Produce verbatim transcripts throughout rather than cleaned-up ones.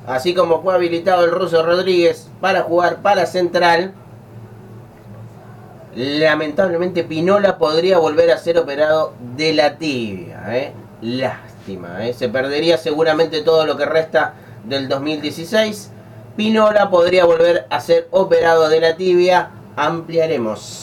así como fue habilitado el ruso Rodríguez para jugar para Central, lamentablemente Pinola podría volver a ser operado de la tibia, ¿eh? Lástima, ¿eh? Se perdería seguramente todo lo que resta del dos mil dieciséis. Pinola podría volver a ser operado de la tibia. Ampliaremos.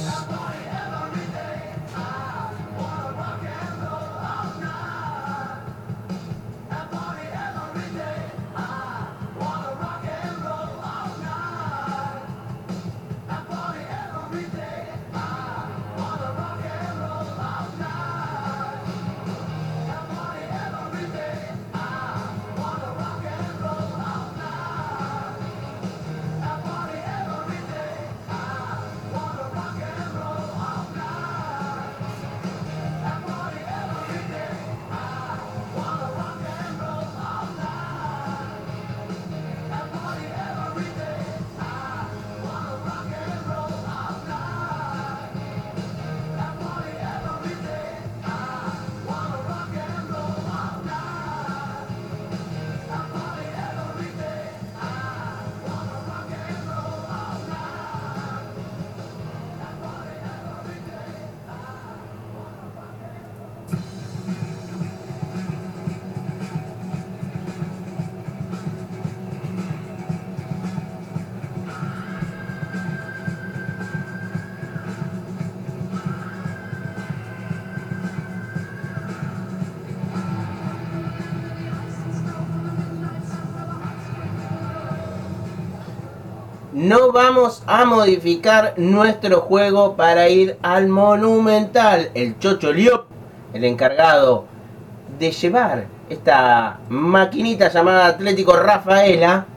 No vamos a modificar nuestro juego para ir al Monumental. El Chocho Liop, el encargado de llevar esta maquinita llamada Atlético Rafaela,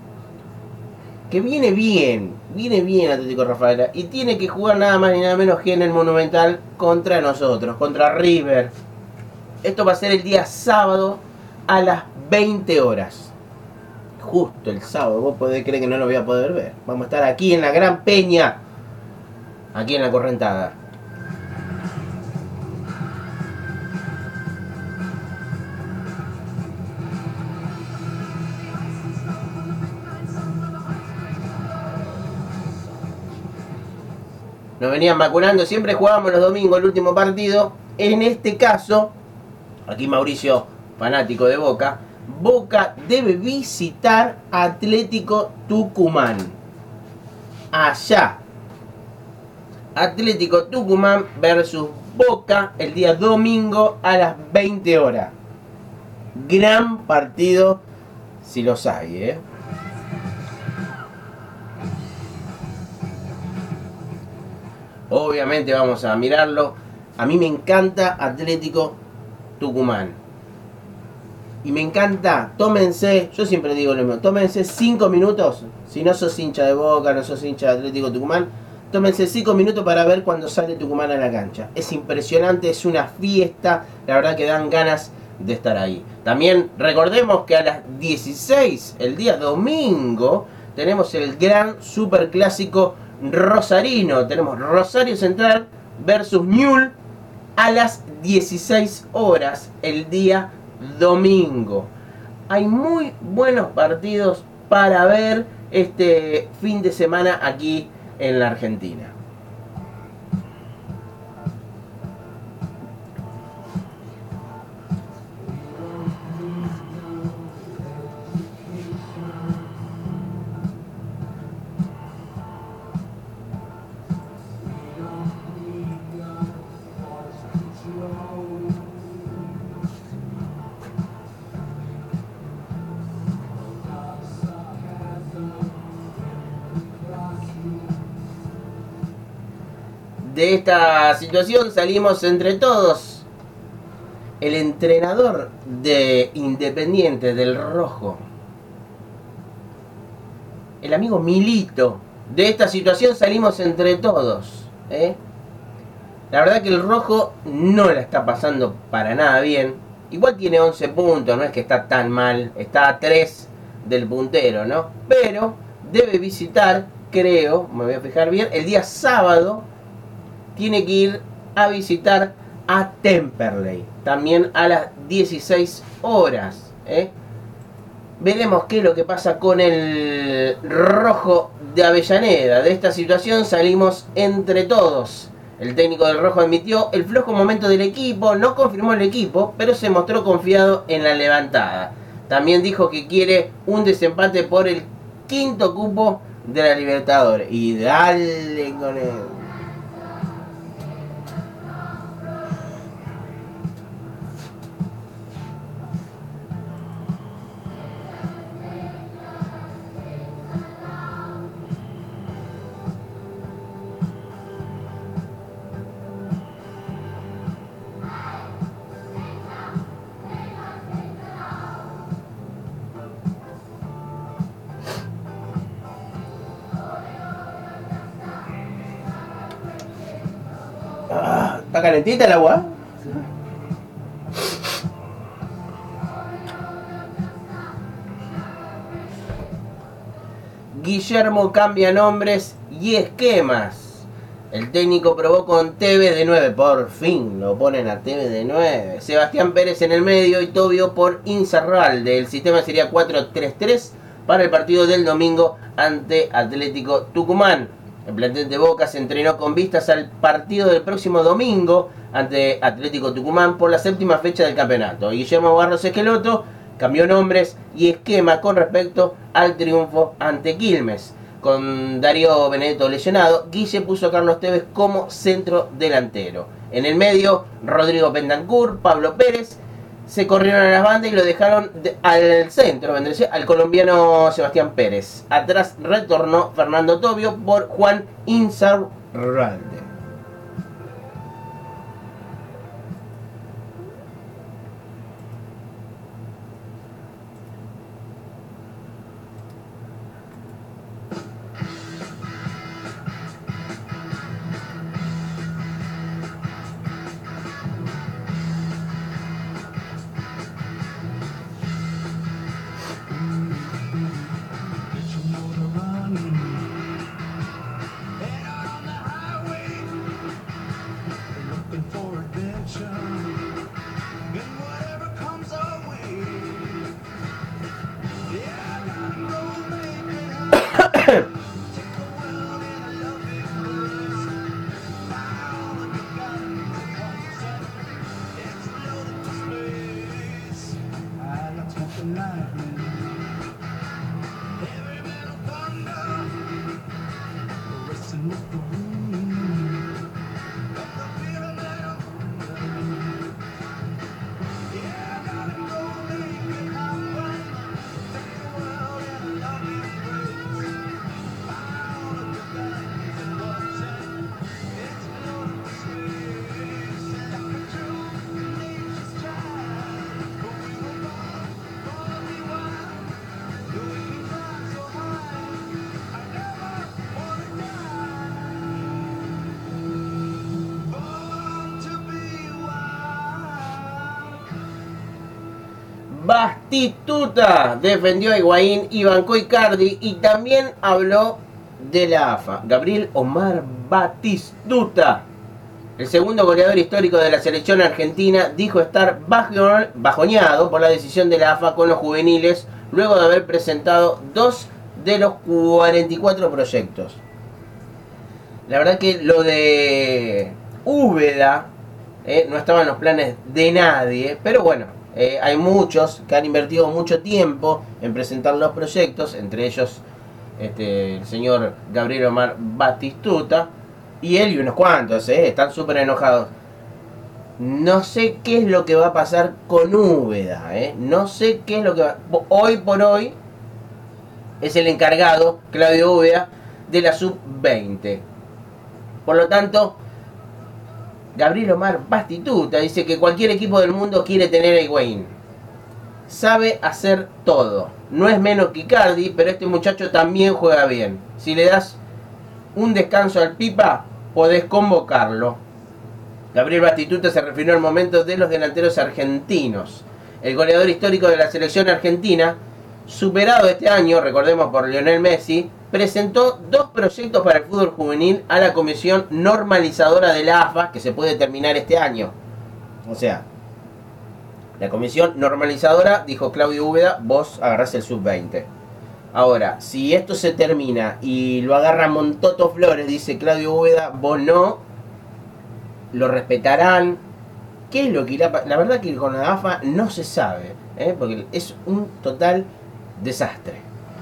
que viene bien, viene bien Atlético Rafaela, y tiene que jugar nada más ni nada menos que en el Monumental contra nosotros, contra River. Esto va a ser el día sábado a las veinte horas. Justo el sábado, vos podés creer que no lo voy a poder ver. Vamos a estar aquí en la Gran Peña, aquí en la Correntada. Nos venían vacunando, siempre jugábamos los domingos el último partido. En este caso, aquí Mauricio, fanático de Boca, Boca debe visitar Atlético Tucumán. Allá. Atlético Tucumán versus Boca el día domingo a las veinte horas. Gran partido, si los hay, ¿eh? Obviamente vamos a mirarlo. A mí me encanta Atlético Tucumán. Y me encanta, tómense, yo siempre digo lo mismo, tómense cinco minutos, si no sos hincha de Boca, no sos hincha de Atlético Tucumán, tómense cinco minutos para ver cuando sale Tucumán a la cancha. Es impresionante, es una fiesta, la verdad que dan ganas de estar ahí. También recordemos que a las dieciséis, el día domingo, tenemos el gran superclásico rosarino. Tenemos Rosario Central versus Newell's a las dieciséis horas el día domingo. Hay muy buenos partidos para ver este fin de semana aquí en la Argentina. De esta situación salimos entre todos. El entrenador de Independiente del Rojo, el amigo Milito. De esta situación salimos entre todos, ¿eh? La verdad que el Rojo no la está pasando para nada bien. Igual tiene once puntos, no es que está tan mal. Está a tres del puntero, ¿no? Pero debe visitar, creo, me voy a fijar bien, el día sábado tiene que ir a visitar a Temperley, también a las dieciséis horas, ¿eh? Veremos qué es lo que pasa con el Rojo de Avellaneda. De esta situación salimos entre todos. El técnico del Rojo admitió el flojo momento del equipo, no confirmó el equipo, pero se mostró confiado en la levantada. También dijo que quiere un desempate por el quinto cupo de la Libertadores. Y dale con él. Ah, ¿está calentita el agua? Guillermo cambia nombres y esquemas. El técnico probó con Tevez de nueve. Por fin lo ponen a Tevez de nueve. Sebastián Pérez en el medio y Tobio por Insaurralde. El sistema sería cuatro tres tres para el partido del domingo ante Atlético Tucumán. El plantel de Boca se entrenó con vistas al partido del próximo domingo ante Atlético Tucumán por la séptima fecha del campeonato. Guillermo Barros Esqueloto cambió nombres y esquema con respecto al triunfo ante Quilmes. Con Darío Benedetto lesionado, Guille puso a Carlos Tevez como centro delantero. En el medio, Rodrigo Bentancur, Pablo Pérez se corrieron a las bandas y lo dejaron de, al centro, al colombiano Sebastián Pérez. Atrás retornó Fernando Tobio por Juan Insaurralde. Batistuta defendió a Higuaín y bancó Icardi y también habló de la A F A. Gabriel Omar Batistuta, el segundo goleador histórico de la selección argentina, dijo estar bajoneado por la decisión de la A F A con los juveniles luego de haber presentado dos de los cuarenta y cuatro proyectos. La verdad que lo de Úbeda eh, no estaba en los planes de nadie, pero bueno. Eh, hay muchos que han invertido mucho tiempo en presentar los proyectos, entre ellos este, el señor Gabriel Omar Batistuta, y él y unos cuantos, eh, están súper enojados. No sé qué es lo que va a pasar con Úbeda, eh, no sé qué es lo que va... Hoy por hoy es el encargado, Claudio Úbeda, de la sub veinte. Por lo tanto, Gabriel Omar Batistuta dice que cualquier equipo del mundo quiere tener a Higuaín. Sabe hacer todo. No es menos que Icardi, pero este muchacho también juega bien. Si le das un descanso al Pipa, podés convocarlo. Gabriel Batistuta se refirió al momento de los delanteros argentinos. El goleador histórico de la selección argentina, superado este año, recordemos, por Lionel Messi, presentó dos proyectos para el fútbol juvenil a la comisión normalizadora de la A F A que se puede terminar este año. O sea, La comisión normalizadora dijo Claudio Úbeda, vos agarrás el sub veinte. Ahora, si esto se termina y lo agarra Montoto Flores, dice Claudio Úbeda, vos no, lo respetarán. ¿Qué es lo que irá? La verdad que con la AFA no se sabe, ¿eh? Porque es un total desastre.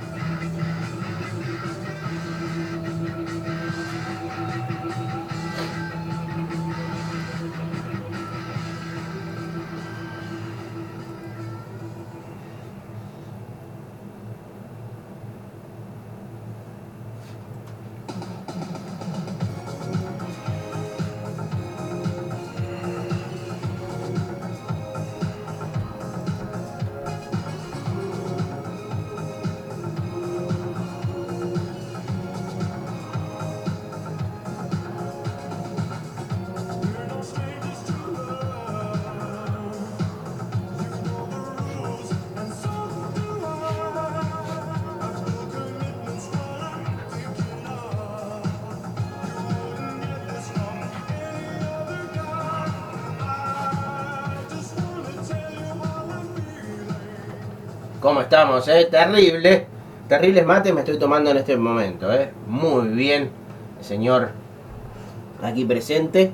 ¿Cómo estamos, eh? Terrible. Terribles mates me estoy tomando en este momento, eh. Muy bien, el señor aquí presente.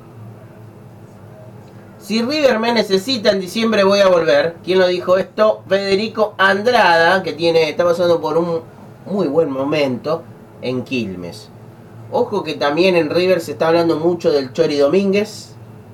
Si River me necesita en diciembre voy a volver. ¿Quién lo dijo esto? Federico Andrada, que tiene, está pasando por un muy buen momento en Quilmes. Ojo que también en River se está hablando mucho del Chori Domínguez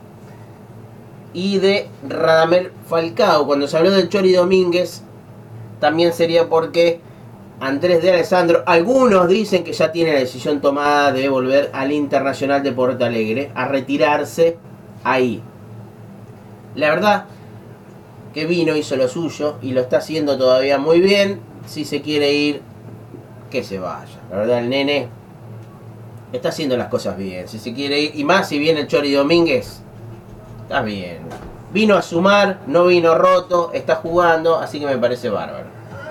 y de Radamel Falcao. Cuando se habló del Chori Domínguez, también sería porque Andrés de Alessandro, algunos dicen que ya tiene la decisión tomada de volver al Internacional de Porto Alegre, a retirarse ahí. La verdad que vino, hizo lo suyo y lo está haciendo todavía muy bien. Si se quiere ir, que se vaya. La verdad, el nene está haciendo las cosas bien. Si se quiere ir, y más si viene el Chori Domínguez, está bien. Vino a sumar, no vino roto, está jugando, así que me parece bárbaro.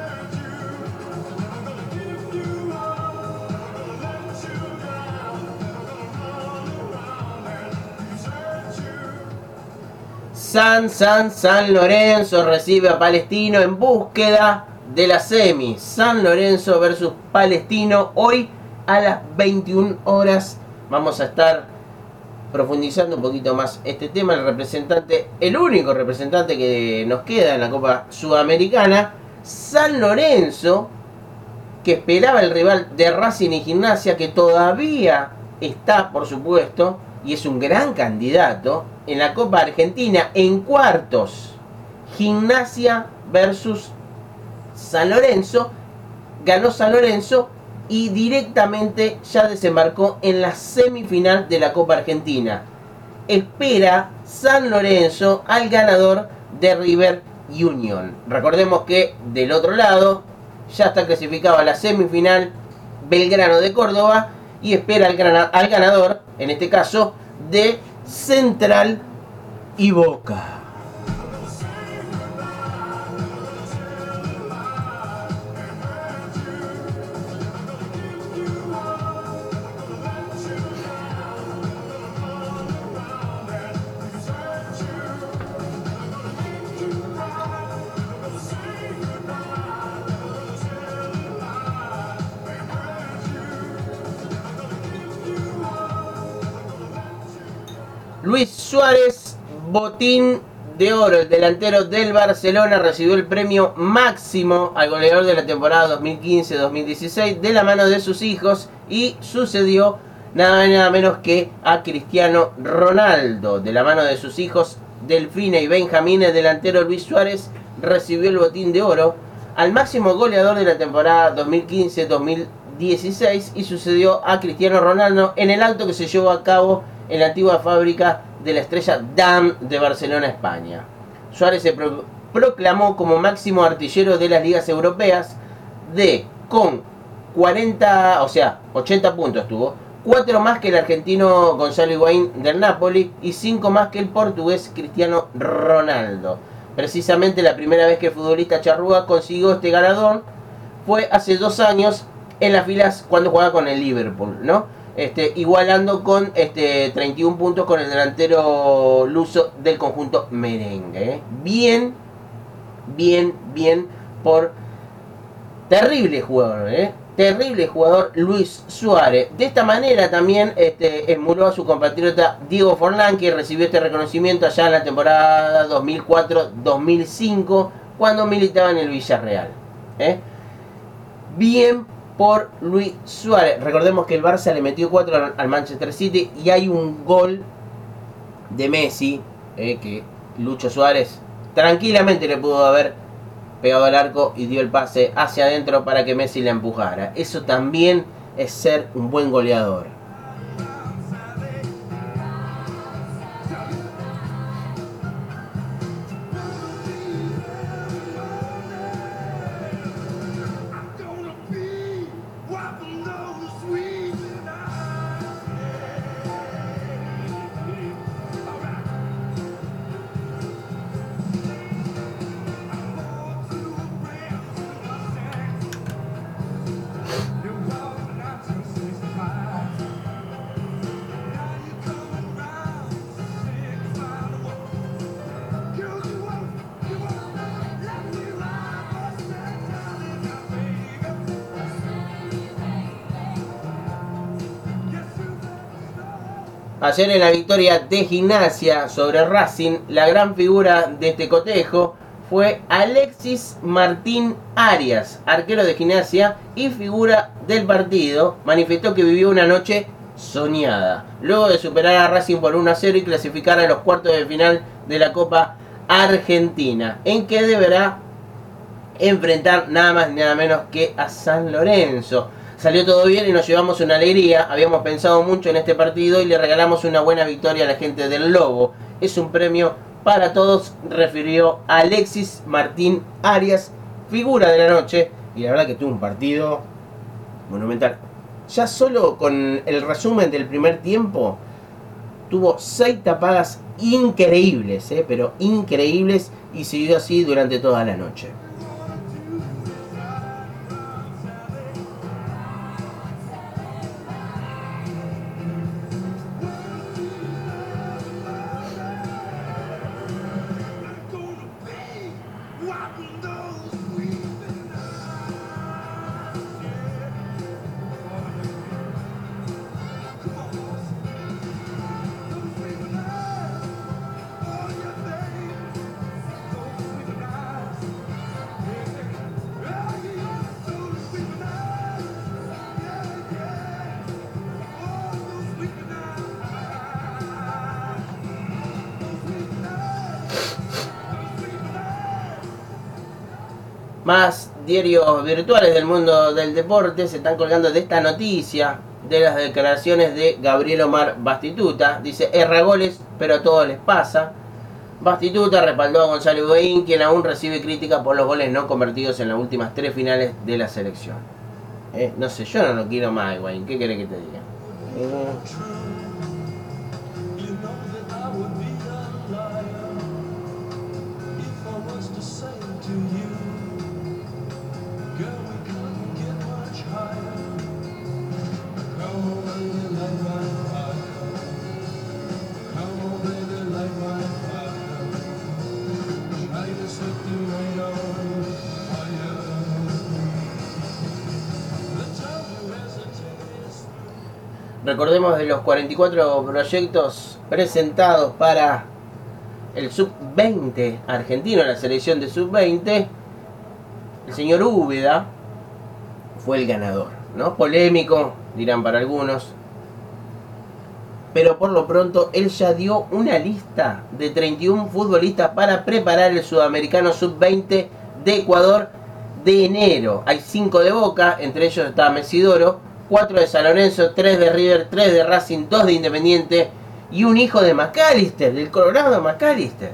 San, San, San Lorenzo recibe a Palestino en búsqueda de la semi. San Lorenzo versus Palestino. Hoy a las veintiuna horas vamos a estar profundizando un poquito más este tema. El representante, el único representante que nos queda en la Copa Sudamericana, San Lorenzo, que esperaba el rival de Racing y Gimnasia, que todavía está, por supuesto, y es un gran candidato en la Copa Argentina en cuartos. Gimnasia versus San Lorenzo. Ganó San Lorenzo y directamente ya desembarcó en la semifinal de la Copa Argentina. Espera San Lorenzo al ganador de River Union. Recordemos que del otro lado ya está clasificado a la semifinal Belgrano de Córdoba y espera al, gran, al ganador, en este caso, de Central y Boca. Luis Suárez, botín de oro. El delantero del Barcelona recibió el premio máximo al goleador de la temporada dos mil quince dos mil dieciséis de la mano de sus hijos y sucedió nada, nada menos que a Cristiano Ronaldo. De la mano de sus hijos Delfina y Benjamín, el delantero Luis Suárez recibió el botín de oro al máximo goleador de la temporada dos mil quince dos mil dieciséis y sucedió a Cristiano Ronaldo en el acto que se llevó a cabo en la antigua fábrica de la estrella Damm de Barcelona, España. Suárez se pro proclamó como máximo artillero de las ligas europeas de con cuarenta, o sea, ochenta puntos tuvo, cuatro más que el argentino Gonzalo Higuaín del Napoli y cinco más que el portugués Cristiano Ronaldo. Precisamente la primera vez que el futbolista charrúa consiguió este galardón fue hace dos años en las filas cuando jugaba con el Liverpool, ¿no? Este, igualando con este, treinta y uno puntos con el delantero luso del conjunto merengue. ¿eh? Bien, bien, bien por terrible jugador, ¿eh? terrible jugador Luis Suárez. De esta manera también este, emuló a su compatriota Diego Forlán, que recibió este reconocimiento allá en la temporada dos mil cuatro dos mil cinco, cuando militaba en el Villarreal. ¿eh? Bien por Luis Suárez. Recordemos que el Barça le metió cuatro al Manchester City y hay un gol de Messi eh, que Lucho Suárez tranquilamente le pudo haber pegado al arco y dio el pase hacia adentro para que Messi la empujara. Eso también es ser un buen goleador. Ayer en la victoria de Gimnasia sobre Racing, la gran figura de este cotejo fue Alexis Martín Arias, arquero de Gimnasia y figura del partido. Manifestó que vivió una noche soñada, luego de superar a Racing por uno a cero y clasificar a los cuartos de final de la Copa Argentina, en que deberá enfrentar nada más ni nada menos que a San Lorenzo. Salió todo bien y nos llevamos una alegría. Habíamos pensado mucho en este partido y le regalamos una buena victoria a la gente del Lobo. Es un premio para todos, refirió Alexis Martín Arias, figura de la noche. Y la verdad que tuvo un partido monumental. Ya solo con el resumen del primer tiempo, tuvo seis tapadas increíbles, ¿eh? pero increíbles, y siguió así durante toda la noche. Más diarios virtuales del mundo del deporte se están colgando de esta noticia, de las declaraciones de Gabriel Omar Bastituta. Dice, erra goles, pero a todos les pasa. Bastituta respaldó a Gonzalo Higuaín, quien aún recibe crítica por los goles no convertidos en las últimas tres finales de la selección. Eh, no sé, yo no lo quiero más, Higuaín. ¿Qué querés que te diga? Eh... Recordemos de los cuarenta y cuatro proyectos presentados para el sub veinte argentino, la selección de sub veinte, el señor Úbeda fue el ganador, ¿no? Polémico, dirán para algunos, pero por lo pronto él ya dio una lista de treinta y uno futbolistas para preparar el sudamericano sub veinte de Ecuador de enero. Hay cinco de Boca, entre ellos está Mesidoro, cuatro de San Lorenzo, tres de River, tres de Racing, dos de Independiente y un hijo de McAllister, del Colorado McAllister.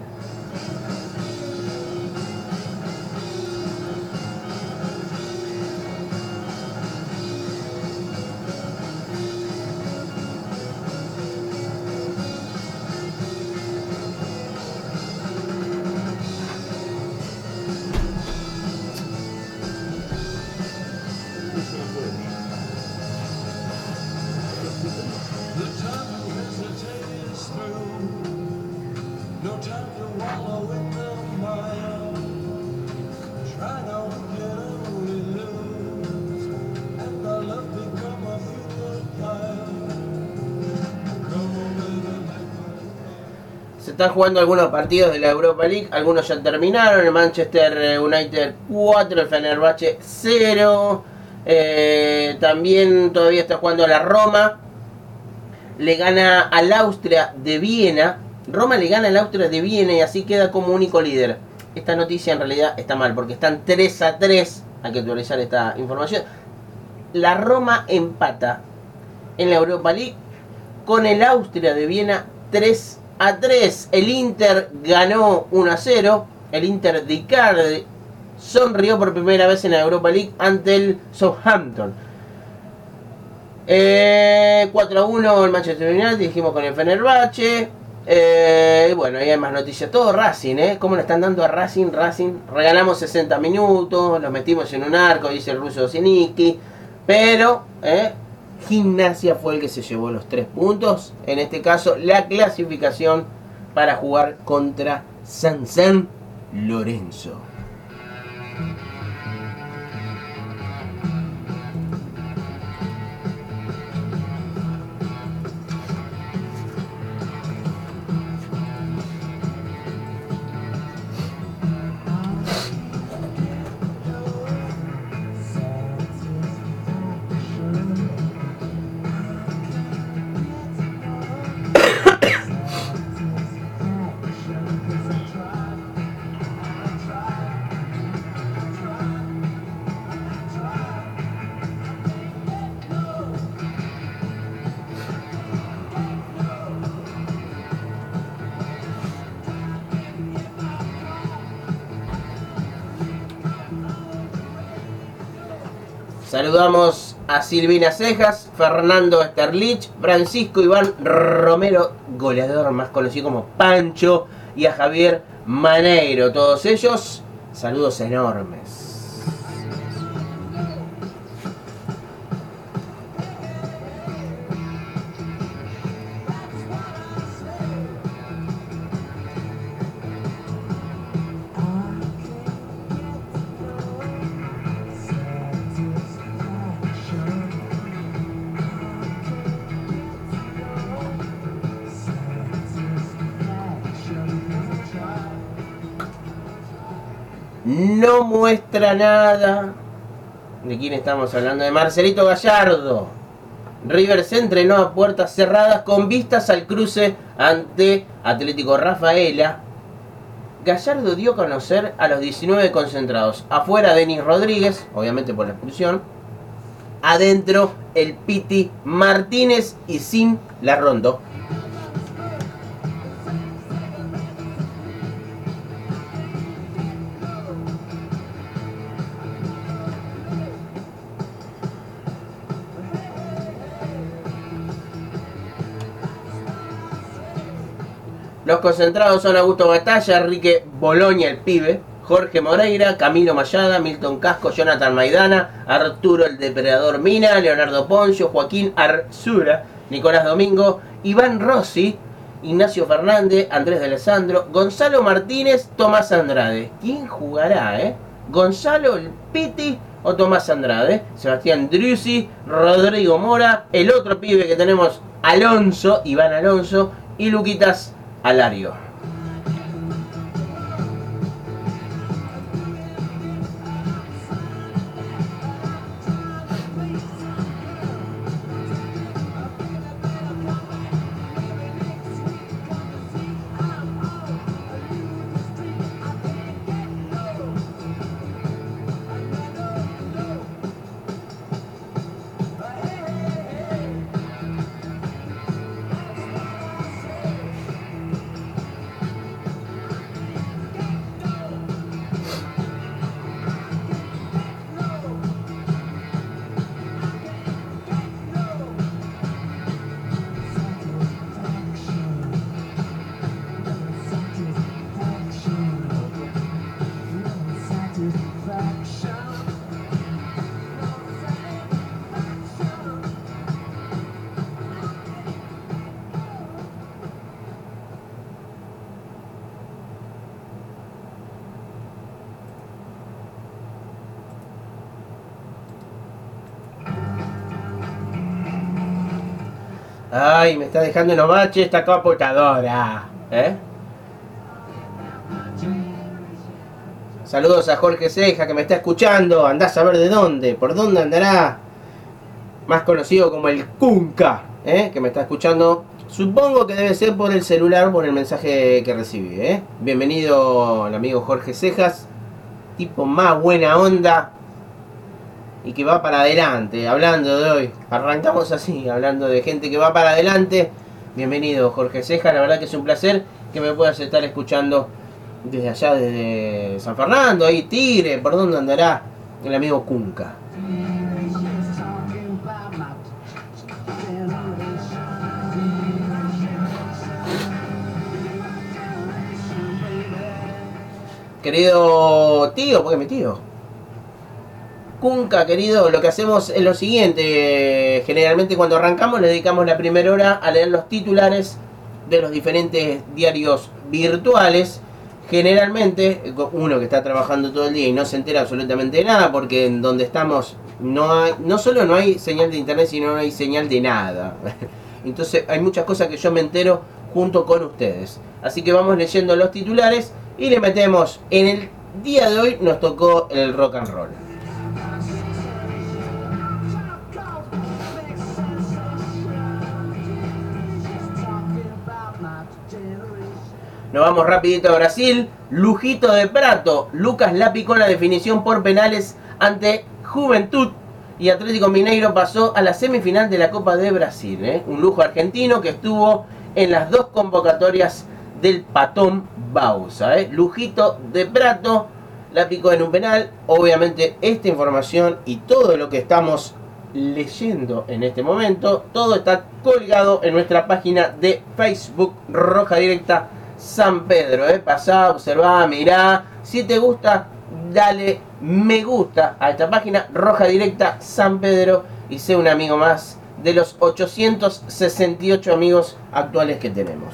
están jugando algunos partidos de la Europa League, algunos ya terminaron. El Manchester United cuatro, el Fenerbahce cero. Eh, también todavía está jugando la Roma. Le gana al Austria de Viena. Roma le gana al Austria de Viena y así queda como único líder. Esta noticia en realidad está mal porque están tres a tres. Hay que actualizar esta información. La Roma empata en la Europa League con el Austria de Viena tres a tres. El Inter ganó uno a cero. El Inter de Icardi sonrió por primera vez en la Europa League ante el Southampton. Eh, cuatro a uno el Manchester United, dijimos con el Fenerbahce. Eh, bueno, ahí hay más noticias. Todo Racing, ¿eh? ¿Cómo le están dando a Racing? Racing, regalamos sesenta minutos, los metimos en un arco, dice el ruso Ziniki. Pero, ¿eh? Gimnasia fue el que se llevó los tres puntos. En este caso, la clasificación para jugar contra San San Lorenzo. Saludamos a Silvina Cejas, Fernando Sterlich, Francisco Iván Romero, goleador más conocido como Pancho, y a Javier Maneiro. Todos ellos, saludos enormes. No muestra nada. ¿De quién estamos hablando? De Marcelito Gallardo. River se entrenó a puertas cerradas con vistas al cruce ante Atlético Rafaela. Gallardo dio a conocer a los diecinueve concentrados. Afuera Denis Rodríguez, obviamente por la expulsión. Adentro el Piti Martínez y sin la Rondo. Los concentrados son Augusto Batalla, Enrique Boloña, el pibe, Jorge Moreira, Camilo Mayada, Milton Casco, Jonathan Maidana, Arturo el Depredador Mina, Leonardo Poncio, Joaquín Arzura, Nicolás Domingo, Iván Rossi, Ignacio Fernández, Andrés de Alessandro, Gonzalo Martínez, Tomás Andrade. ¿Quién jugará, eh? ¿Gonzalo, el Piti o Tomás Andrade? Sebastián Driussi, Rodrigo Mora, el otro pibe que tenemos, Alonso, Iván Alonso y Luquitas Alario. Ay, me está dejando en los baches esta computadora. ¿Eh? Saludos a Jorge Ceja que me está escuchando. Andás a ver de dónde, por dónde andará. Más conocido como el Kunka, ¿eh? Que me está escuchando. Supongo que debe ser por el celular, por el mensaje que recibí, ¿eh? Bienvenido el amigo Jorge Cejas. Tipo más buena onda. Y que va para adelante. Hablando de hoy. Arrancamos así, hablando de gente que va para adelante. Bienvenido Jorge Cejas. La verdad que es un placer que me puedas estar escuchando desde allá, desde San Fernando, ahí Tigre, por dónde andará el amigo Kunka. Querido tío, ¿por qué mi tío? Kunka, querido, lo que hacemos es lo siguiente. Generalmente cuando arrancamos le dedicamos la primera hora a leer los titulares de los diferentes diarios virtuales. Generalmente uno que está trabajando todo el día y no se entera absolutamente de nada, porque en donde estamos no hay, no solo no hay señal de internet, sino no hay señal de nada. Entonces hay muchas cosas que yo me entero junto con ustedes. Así que vamos leyendo los titulares y le metemos. En el día de hoy nos tocó el rock and roll. Nos vamos rapidito a Brasil. Lujito de Prato. Lucas la picó en la definición por penales ante Juventud. Y Atlético Mineiro pasó a la semifinal de la Copa de Brasil. ¿eh? Un lujo argentino que estuvo en las dos convocatorias del Patón Bausa. ¿eh? Lujito de Prato la picó en un penal. Obviamente esta información y todo lo que estamos leyendo en este momento, todo está colgado en nuestra página de Facebook Roja Directa San Pedro, eh. Pasá, observá, mirá. Si te gusta, dale me gusta a esta página Roja Directa San Pedro y sé un amigo más de los ochocientos sesenta y ocho amigos actuales que tenemos.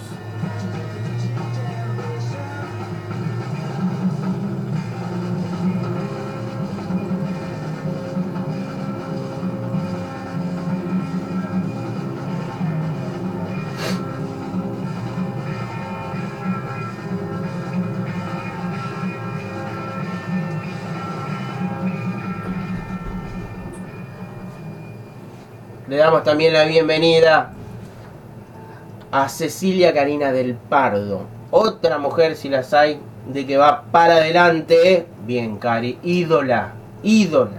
Le damos también la bienvenida a Cecilia Karina del Pardo. Otra mujer, si las hay, de que va para adelante. Bien, Cari. Ídola. Ídola.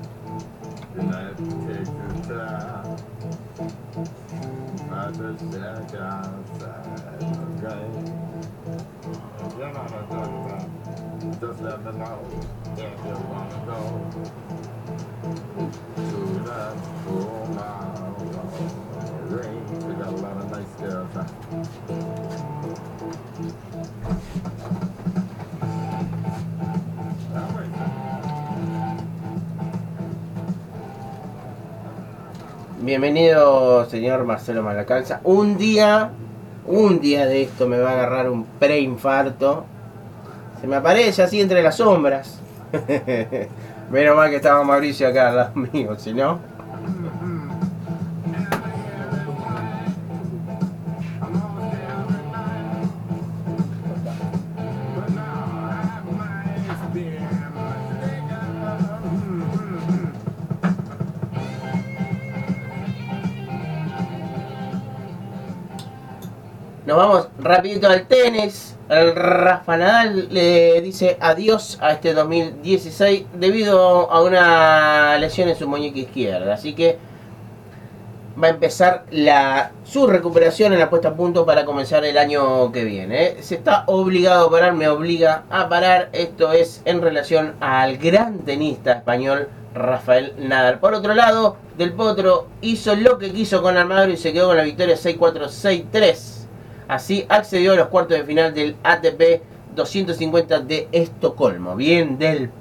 Bienvenido, señor Marcelo Malacalza. Un día, un día de esto me va a agarrar un preinfarto. Se me aparece así entre las sombras. Menos mal que estaba Mauricio acá al lado mío, si no. Nos vamos rapidito al tenis. El Rafa Nadal le dice adiós a este dos mil dieciséis debido a una lesión en su muñeca izquierda. Así que va a empezar la, su recuperación en la puesta a punto para comenzar el año que viene. ¿eh? Se está obligado a parar, me obliga a parar. Esto es en relación al gran tenista español Rafael Nadal. Por otro lado, Del Potro hizo lo que quiso con Almagro y se quedó con la victoria seis cuatro, seis tres. Así accedió a los cuartos de final del A T P doscientos cincuenta de Estocolmo. Bien del